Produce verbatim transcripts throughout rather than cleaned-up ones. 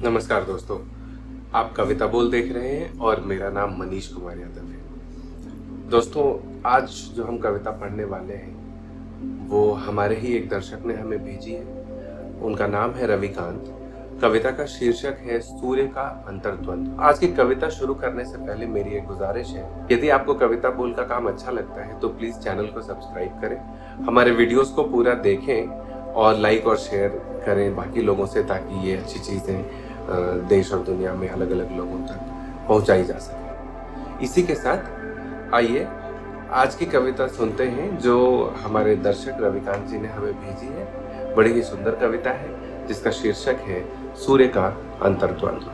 नमस्कार दोस्तों, आप कविता बोल देख रहे हैं और मेरा नाम मनीष कुमार यादव है। दोस्तों, आज जो हम कविता पढ़ने वाले हैं वो हमारे ही एक दर्शक ने हमें भेजी है। उनका नाम है रविकांत। कविता का शीर्षक है सूर्य का अंतर्द्वंद। आज की कविता शुरू करने से पहले मेरी एक गुजारिश है, यदि आपको कविता बोल का काम अच्छा लगता है तो प्लीज चैनल को सब्सक्राइब करें, हमारे वीडियोस को पूरा देखें और लाइक और शेयर करें बाकी लोगों से, ताकि ये अच्छी चीजें देश और दुनिया में अलग अलग लोगों तक पहुंचाई जा सके। इसी के साथ आइए आज की कविता सुनते हैं जो हमारे दर्शक रविकांत जी ने हमें भेजी है। बड़ी ही सुंदर कविता है जिसका शीर्षक है सूर्य का अंतर्द्वंद।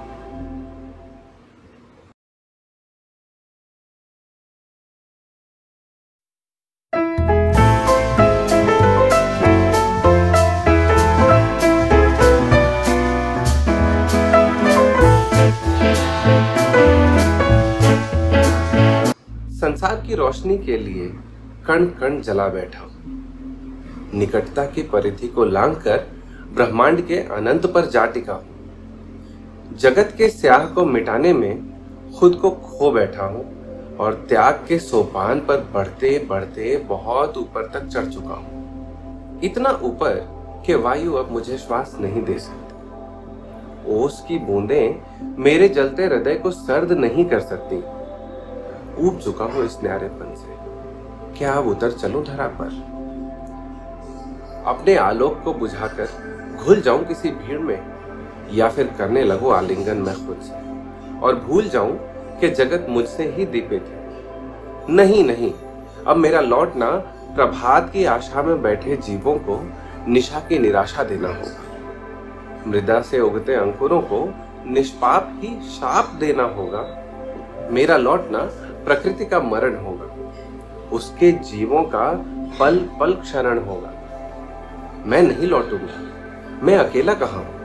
संसार की रोशनी के लिए कण कण जला बैठा हूं, निकटता की परिधि को लांघकर ब्रह्मांड के अनंत पर जा टिका हूं। जगत के स्याह को मिटाने में खुद को खो बैठा हूं और त्याग के सोपान पर बढ़ते बढ़ते बहुत ऊपर तक चढ़ चुका हूं, इतना ऊपर कि वायु अब मुझे श्वास नहीं दे सकती। ओस की बूंदें मेरे जलते हृदय को सर्द नहीं कर सकती। ऊब चुका हूं इस न्यारेपन से, क्या अब उतर चलूं धरा पर? अपने आलोक को बुझाकर घुल जाऊं किसी भीड़ में, या फिर करने लगूं आलिंगन मैं खुद से और भूल जाऊं कि जगत मुझसे ही दीपित है। नहीं नहीं, अब मेरा लौटना प्रभात की आशा में बैठे जीवों को निशा की निराशा देना होगा। मृदा से उगते अंकुरों को निष्पाप ही शाप देना होगा। मेरा लौटना प्रकृति का मरण होगा, उसके जीवों का पल पल क्षरण होगा। मैं नहीं लौटूंगा, मैं अकेला कहां हूं?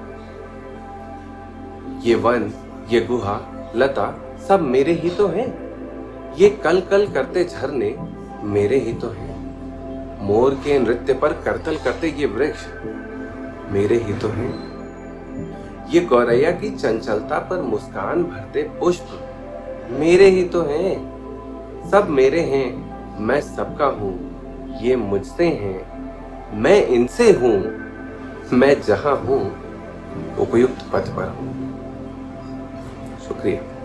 ये वन, ये गुहा, लता सब मेरे ही तो हैं। ये कल कल करते झरने मेरे ही तो हैं। मोर के नृत्य पर करतल करते ये वृक्ष मेरे ही तो हैं। ये गौरैया की चंचलता पर मुस्कान भरते पुष्प मेरे ही तो हैं। सब मेरे हैं, मैं सबका हूं, ये मुझसे हैं, मैं इनसे हूं। मैं जहां हूं उपयुक्त पथ पर हूं। शुक्रिया।